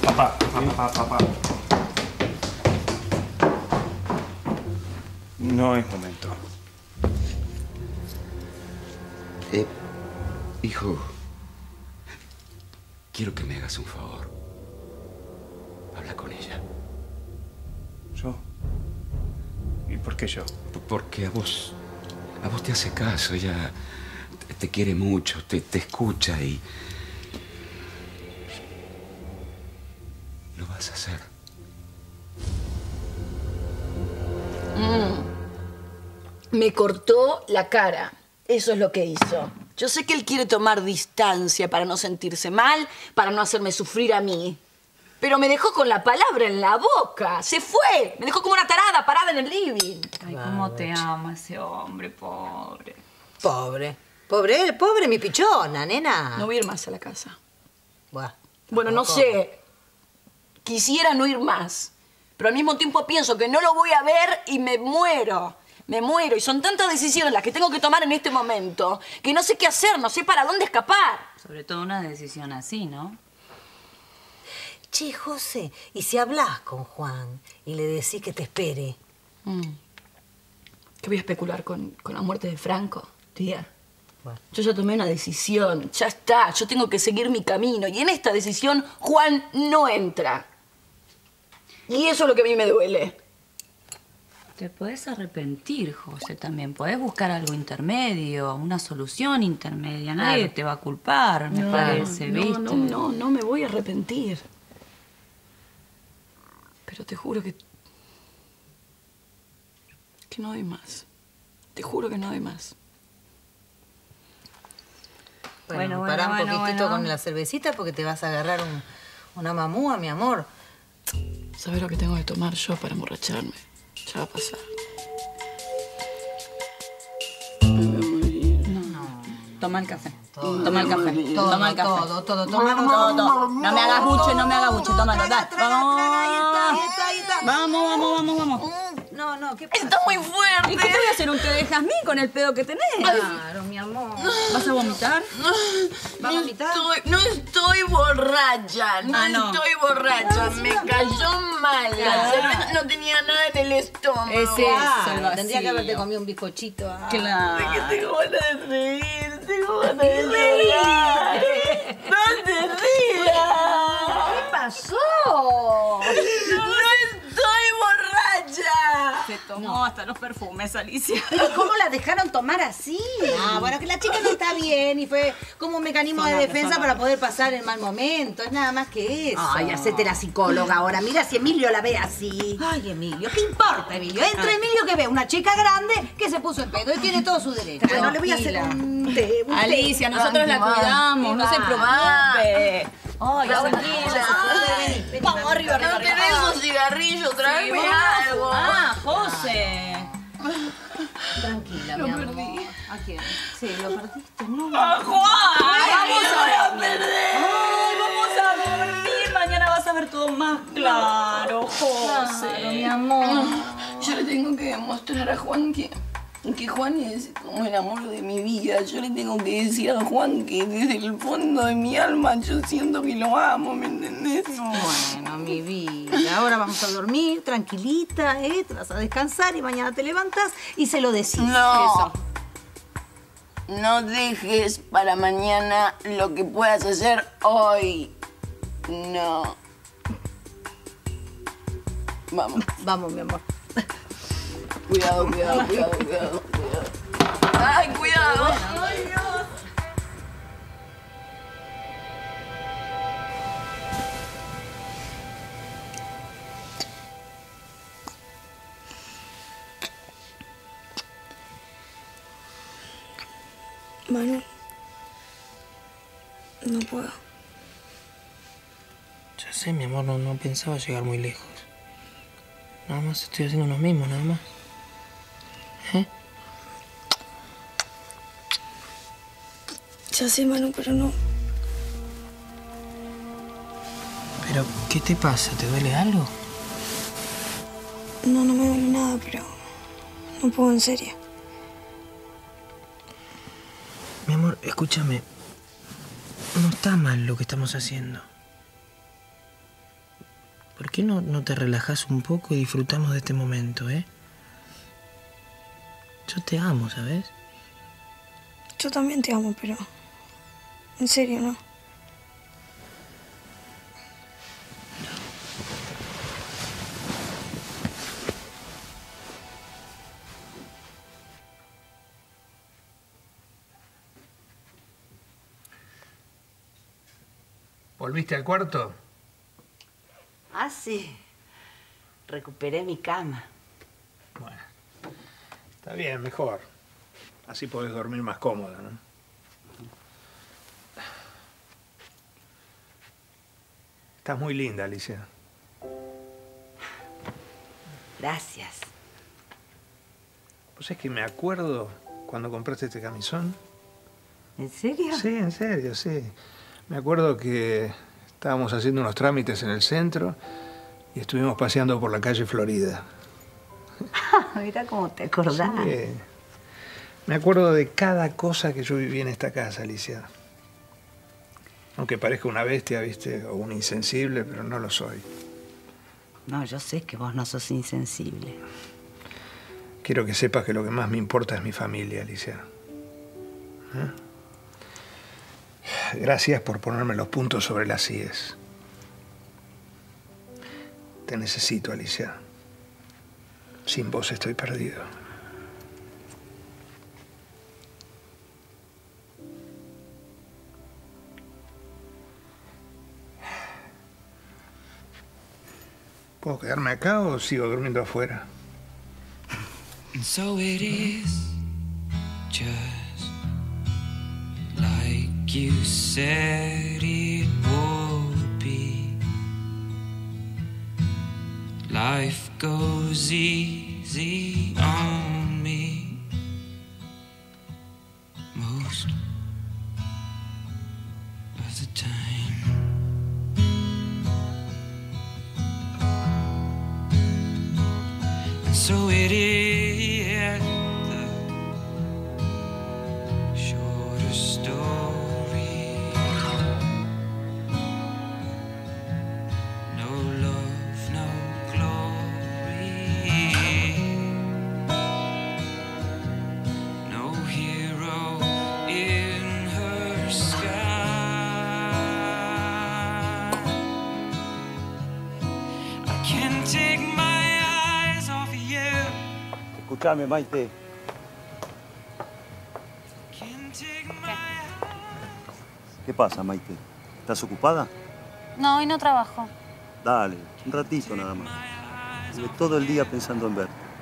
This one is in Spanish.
Papá. No es momento. Hijo, quiero que me hagas un favor. Habla con ella. ¿Yo? ¿Y por qué yo? Porque a vos te hace caso. Ella te quiere mucho, te escucha y... Lo vas a hacer. Me cortó la cara. Eso es lo que hizo. Yo sé que él quiere tomar distancia para no sentirse mal, para no hacerme sufrir a mí. Pero me dejó con la palabra en la boca. Se fue. Me dejó como una tarada parada en el living. Ay, cómo te ama ese hombre, pobre. Pobre mi pichona, nena. No voy a ir más a la casa. Buah, Bueno, no sé. Quisiera no ir más. Pero al mismo tiempo pienso que no lo voy a ver y me muero. Me muero. Y son tantas decisiones las que tengo que tomar en este momento que no sé qué hacer, no sé para dónde escapar. Sobre todo una decisión así, ¿no? Che, José, ¿y si hablas con Juan y le decís que te espere? ¿Qué voy a especular con la muerte de Franco, tía? Bueno. Yo ya tomé una decisión. Ya está. Yo tengo que seguir mi camino. Y en esta decisión Juan no entra. Y eso es lo que a mí me duele. Te podés arrepentir, José, también. Podés buscar algo intermedio, una solución intermedia. Nadie te va a culpar, me parece, ¿viste? No me voy a arrepentir. Pero te juro que no doy más. Te juro que no doy más. Bueno, pará un poquitito con la cervecita porque te vas a agarrar una mamúa, mi amor. ¿Sabes lo que tengo que tomar yo para emborracharme? Ya va a pasar. Me voy a morir. Toma el café. Todo, Toma el café. Toma el café. Todo. Todo. No me hagas buche, tómalo. Ahí está. Vamos. No, ¿qué pasa? Está muy fuerte. ¿Y qué te voy a hacer? ¿Un té de jazmín con el pedo que tenés? Claro, mi amor. ¿Vas a vomitar? ¿Vas a vomitar? No estoy borracha. No estoy borracha. Me cayó mal. La cerveza no tenía nada en el estómago. Ese es el vacío. Tendría que haberte comido un bizcochito. Claro. Tengo ganas de reír. Tengo ganas de llorar. ¡No te rías! ¿Qué pasó? ¡No estoy borracha! Se tomó hasta los perfumes, Alicia. ¿Pero cómo la dejaron tomar así? Ah, bueno, que la chica no está bien y fue como un mecanismo de defensa para poder pasar el mal momento. Es nada más que eso. Ay, hacete la psicóloga ahora. Mira si Emilio la ve así. Ay, Emilio, ¿qué importa, Emilio? Entre Emilio que ve una chica grande que se puso en pedo y tiene todo su derecho. Bueno, le voy a hacer un té. Alicia, nosotros la cuidamos, no se preocupe. Ay, tranquila. Vamos, arriba. ¿No querés un cigarrillo? Tráeme algo. José. Tranquila, mi amor. ¿A quién? Sí, lo perdiste, ¿no? ¡Juan! ¡Vamos a perder! Ay, vamos a dormir. Mañana vas a ver todo más claro, José. Claro, mi amor. Yo le tengo que demostrar a Juan que Juan es como el amor de mi vida. Yo le tengo que decir a Juan que desde el fondo de mi alma yo siento que lo amo, ¿me entendés? Bueno, mi vida. Ahora vamos a dormir tranquilita, te vas a descansar y mañana te levantas y se lo decís. No. Eso. No dejes para mañana lo que puedas hacer hoy. No. Vamos. Vamos, mi amor. Cuidado. ¡Ay, cuidado! ¡Ay, Dios! Manu, no puedo. Ya sé, mi amor, no pensaba llegar muy lejos. Nada más estoy haciendo unos mimos, nada más. Ya sé, Manu, pero no. ¿Pero qué te pasa? ¿Te duele algo? No me duele nada, pero no puedo en serio. Mi amor, escúchame. No está mal lo que estamos haciendo. ¿Por qué no te relajás un poco y disfrutamos de este momento, eh? Yo te amo, ¿sabes? Yo también te amo, pero... En serio, ¿no? ¿Volviste al cuarto? Ah, sí. Recuperé mi cama. Bueno, está bien, mejor. Así podés dormir más cómoda, ¿no? Estás muy linda, Alicia. Gracias. ¿Vos sabés que me acuerdo cuando compraste este camisón? ¿En serio? Sí, en serio, sí. Me acuerdo que estábamos haciendo unos trámites en el centro y estuvimos paseando por la calle Florida. Mira cómo te acordás. Sí. Me acuerdo de cada cosa que yo viví en esta casa, Alicia. Aunque parezca una bestia, ¿viste? O un insensible, pero no lo soy. No, yo sé que vos no sos insensible. Quiero que sepas que lo que más me importa es mi familia, Alicia. ¿Eh? Gracias por ponerme los puntos sobre las íes. Te necesito, Alicia. Sin vos estoy perdido. ¿Puedo quedarme acá o sigo durmiendo afuera? And so it is, just like you said it would be. Life goes easy on me most of the time. So it is the shorter story. No love, no glory. No hero in her sky. I can't take my Escuchame, Maite. ¿Qué pasa, Maite? ¿Estás ocupada? No, hoy no trabajo. Dale, un ratito nada más. Estuve todo el día pensando en verte.